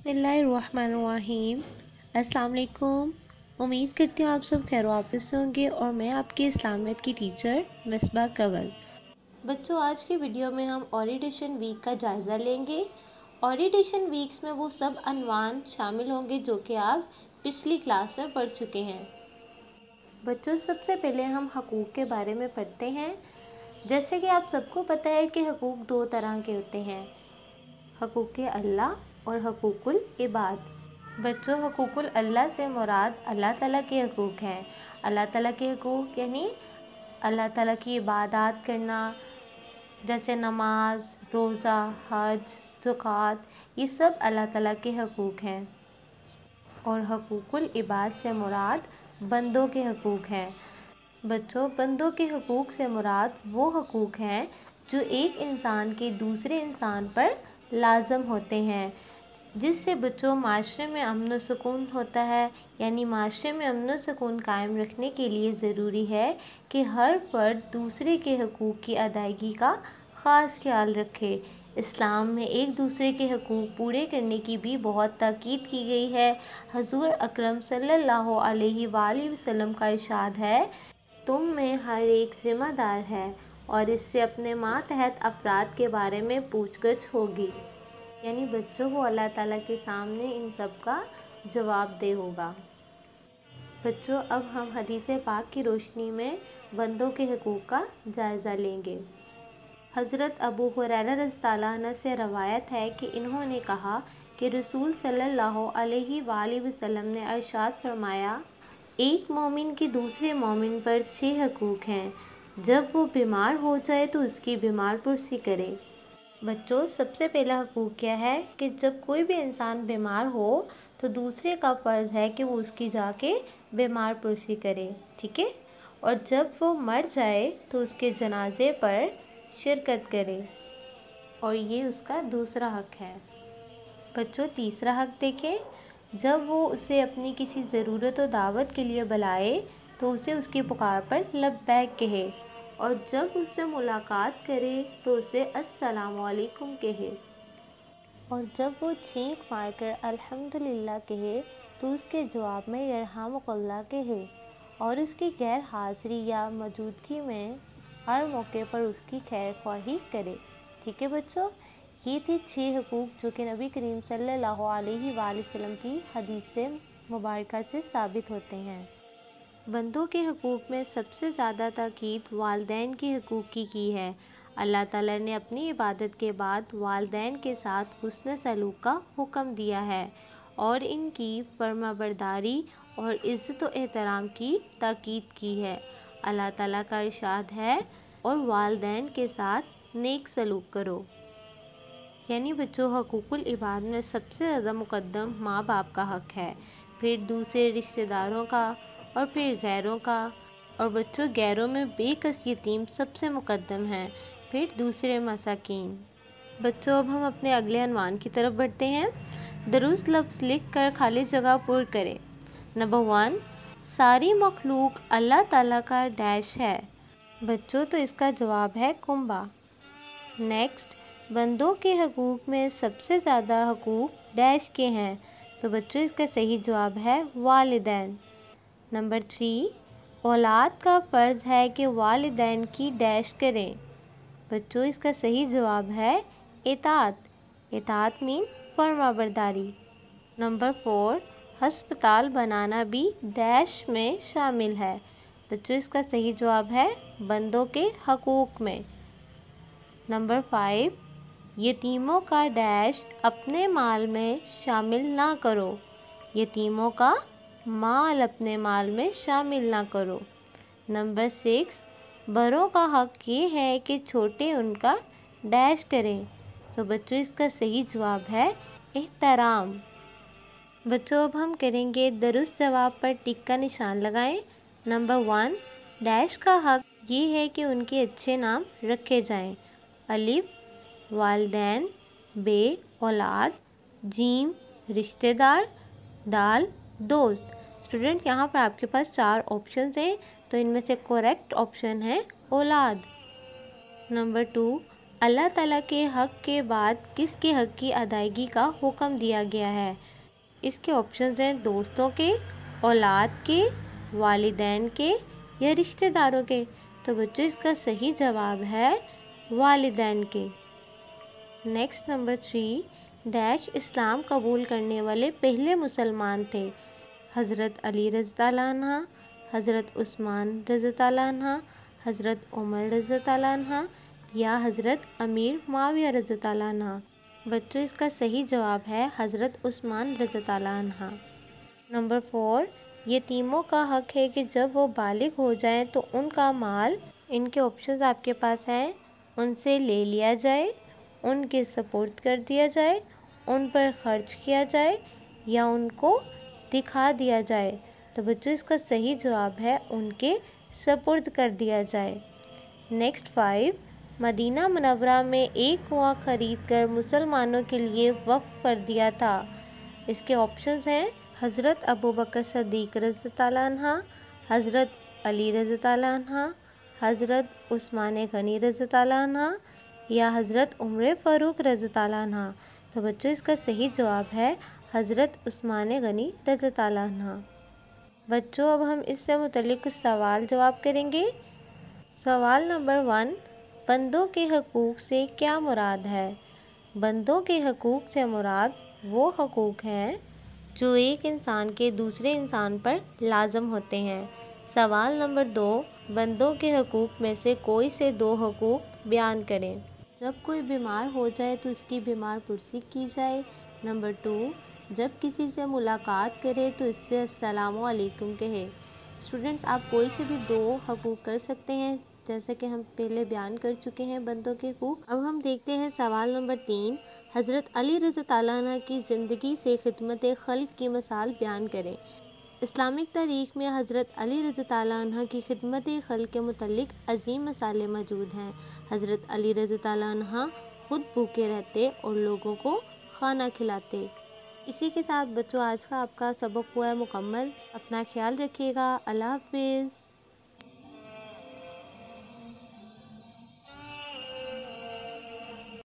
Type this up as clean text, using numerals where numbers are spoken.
बिस्मिल्लाहिर्रहमानिर्रहीम। अस्सलाम वालेकुम। उम्मीद करती हूँ आप सब खैर वापस होंगे और मैं आपकी इस्लामियत की टीचर मिसबा कंवल। बच्चों, आज की वीडियो में हम ओरिएंटेशन वीक का जायज़ा लेंगे। ओरिएंटेशन वीक्स में वो सब अनवान शामिल होंगे जो कि आप पिछली क्लास में पढ़ चुके हैं। बच्चों, सबसे पहले हम हकूक़ के बारे में पढ़ते हैं। जैसे कि आप सबको पता है कि हकूक़ दो तरह के होते हैं, हकूक़ अल्लाह और हकूक़ुल इबाद। बच्चों, हकूक़ुल अल्लाह से मुराद अल्लाह ताला के हकूक़ हैं। अल्लाह ताला के हकूक़ यानी अल्लाह ताला की इबादत करना, जैसे नमाज, रोज़ा, हज, ज़कात, ये सब अल्लाह ताला के हकूक़ हैं। और हकूक़ुल इबाद से मुराद बंदों के हकूक़ हैं। बच्चों, बंदों के हकूक़ से मुराद वो हकूक़ हैं जो एक इंसान के दूसरे इंसान पर लाज़म होते हैं, जिससे बच्चों माशरे में अमन व सुकून होता है। यानी माशरे में अमन व सुकून कायम रखने के लिए ज़रूरी है कि हर फर्द दूसरे के हकूक़ की अदायगी का ख़ास ख्याल रखे। इस्लाम में एक दूसरे के हकूक़ पूरे करने की भी बहुत ताकीद की गई है। हज़ूर अकरम सल्लल्लाहु अलैहि वसल्लम का इरशाद है, तुम में हर एक ज़िम्मेदार है और इससे अपने मातहत अफराद के बारे में पूछगछ होगी। यानी बच्चों, वो अल्लाह ताला के सामने इन सब का जवाबदेह होगा। बच्चों, अब हम हदीस पाक की रोशनी में बंदों के हकूक़ का जायज़ा लेंगे। हज़रत अबू हुरैरा रज़ियल्लाहु अन्हु से रवायत है कि इन्होंने कहा कि रसूल सल्लल्लाहु अलैहि वसल्लम ने इरशाद फरमाया, एक मोमिन के दूसरे मोमिन पर 6 हकूक़ हैं। जब वो बीमार हो जाए तो उसकी बीमार पुरसी करे। बच्चों, सबसे पहला हकूक़ क्या है कि जब कोई भी इंसान बीमार हो तो दूसरे का फ़र्ज़ है कि वो उसकी जाके बीमार पुरसी करे, ठीक है। और जब वो मर जाए तो उसके जनाजे पर शिरकत करे, और ये उसका दूसरा हक है। बच्चों, तीसरा हक देखें, जब वो उसे अपनी किसी ज़रूरत और दावत के लिए बुलाए तो उसे उसकी पुकार पर लब्बैक कहे, और जब उससे मुलाकात करे तो उसे अस्सलामु अलैकुम कहे, और जब वो छींक मारकर अल्हम्दुलिल्लाह कहे तो उसके जवाब में यरहमुकल्लाह कहे, और उसकी गैर हाज़िरी या मौजूदगी में हर मौके पर उसकी खैर ख्वाही करे, ठीक है। बच्चों, ये थे 6 हकूक़ जो कि नबी करीम सल्लल्लाहु अलैहि वसल्लम की हदीस से मुबारका से साबित होते हैं। बंदों के हकूक़ में सबसे ज़्यादा ताकीद वालिदैन के हकूक़ की है। अल्लाह ताला ने अपनी इबादत के बाद वालिदैन के साथ हुस्न सलूक का हुक्म दिया है और इनकी फरमाबरदारी और इज़्ज़त व एहतराम की ताकीद की है। अल्लाह ताला का इरशाद है, और वालिदैन के साथ नेक सलूक करो। यानी बच्चों, हकूक़ुल इबाद में सबसे ज़्यादा मुक़द्दम माँ बाप का हक़ है, फिर दूसरे रिश्तेदारों का, और फिर गैरों का, और बच्चों गैरों में बेकस यतीम सबसे मुक़द्दम हैं, फिर दूसरे मसाकीन। बच्चों, अब हम अपने अगले अनवान की तरफ बढ़ते हैं। दुरुस्त लफ्ज़ लिख कर खाली जगह पुर करें। नंबर 1, सारी मखलूक अल्लाह ताला का डैश है। बच्चों, तो इसका जवाब है कुंबा। नेक्स्ट, बंदों के हकूक़ में सबसे ज़्यादा हकूक़ डैश के हैं, तो बच्चों इसका सही जवाब है वालिदैन। नंबर 3, औलाद का फ़र्ज़ है कि वालिदैन की डैश करें। बच्चों, इसका सही जवाब है इताअत। इताअत मीन फरमाबरदारी। नंबर 4, हस्पताल बनाना भी डैश में शामिल है। बच्चों, इसका सही जवाब है बंदों के हकूक़ में। नंबर 5, यतीमों का डैश अपने माल में शामिल ना करो। यतीमों का माल अपने माल में शामिल ना करो। नंबर 6, बड़ों का हक़ ये है कि छोटे उनका डैश करें, तो बच्चों इसका सही जवाब है एहतराम। बच्चों, अब हम करेंगे दुरुस्त जवाब पर टिक का निशान लगाएं। नंबर 1, डैश का हक़ ये है कि उनके अच्छे नाम रखे जाएं। अलिफ वालिदैन, बे औलाद, जीम रिश्तेदार, दाल दोस्त। स्टूडेंट, यहाँ पर आपके पास 4 ऑप्शंस हैं, तो इनमें से करेक्ट ऑप्शन है औलाद। नंबर 2, اللہ تعالیٰ کے حق کے بعد کس کے حق کی ادائیگی کا حکم دیا گیا ہے؟ اس کے آپشنز ہیں دوستوں کے، اولاد کے، والدین کے یا رشتہ داروں کے۔ تو بچوں اس کا صحیح جواب ہے والدین کے۔ نیکسٹ نمبر 3، ڈیش اسلام قبول کرنے والے پہلے مسلمان تھے؟ حضرت علی رضی اللہ عنہ، حضرت عثمان رضی اللہ عنہ، حضرت عمر رضی اللہ عنہ یا حضرت امیر معاویہ رضی اللہ عنہ۔ بچوں اس کا صحیح جواب ہے حضرت عثمان رضی اللہ عنہ۔ نمبر 4، یتیموں کا حق ہے کہ جب وہ بالغ ہو جائیں تو ان کا مال، ان کے آپشنز آپ کے پاس ہیں، ان سے لے لیا جائے، ان کے سپرد کر دیا جائے، ان پر خرچ کیا جائے یا ان کو دکھا دیا جائے۔ تو بچوں اس کا صحیح جواب ہے ان کے سپرد کر دیا جائے۔ نیکسٹ 5، مدینہ منورہ میں ایک کنواں خرید کر مسلمانوں کے لیے وقف کر دیا تھا۔ اس کے آپشنز ہیں حضرت ابوبکر صدیق رضی اللہ عنہ، حضرت علی رضی اللہ عنہ، حضرت عثمان غنی رضی اللہ عنہ یا حضرت عمر فاروق رضی اللہ عنہ۔ تو بچوں اس کا صحیح جواب ہے حضرت عثمان غنی رضی اللہ عنہ۔ بچوں اب ہم اس سے متعلق کچھ سوال جواب کریں گے۔ سوال نمبر 1، بندوں کے حقوق سے کیا مراد ہے؟ بندوں کے حقوق سے مراد وہ حقوق ہیں جو ایک انسان کے دوسرے انسان پر لازم ہوتے ہیں۔ سوال نمبر 2، بندوں کے حقوق میں سے کوئی سے 2 حقوق بیان کریں۔ جب کوئی بیمار ہو جائے تو اس کی بیمار پرسی کی جائے۔ نمبر 2، جب کسی سے ملاقات کرے تو اس سے السلام علیکم کہے۔ اسٹوڈنٹس آپ کوئی سے بھی 2 حقوق کر سکتے ہیں، جیسا کہ ہم پہلے بیان کر چکے ہیں بندوں کے حقوق۔ اب ہم دیکھتے ہیں سوال نمبر 3، حضرت علی رضی اللہ عنہ کی زندگی سے خدمت خلق کی مثال بیان کریں۔ اسلامک تاریخ میں حضرت علی رضی اللہ عنہ کی خدمت خلق کے متعلق عظیم مثالیں موجود ہیں۔ حضرت علی رضی اللہ عنہ خود بھوکے رہتے اور لوگوں کو کھانا کھلاتے۔ اسی کے ساتھ بچوں آج کا آپ کا سبق ہوا ہے مکمل۔ اپنا خیال رکھیے گا۔ اللہ حافظ۔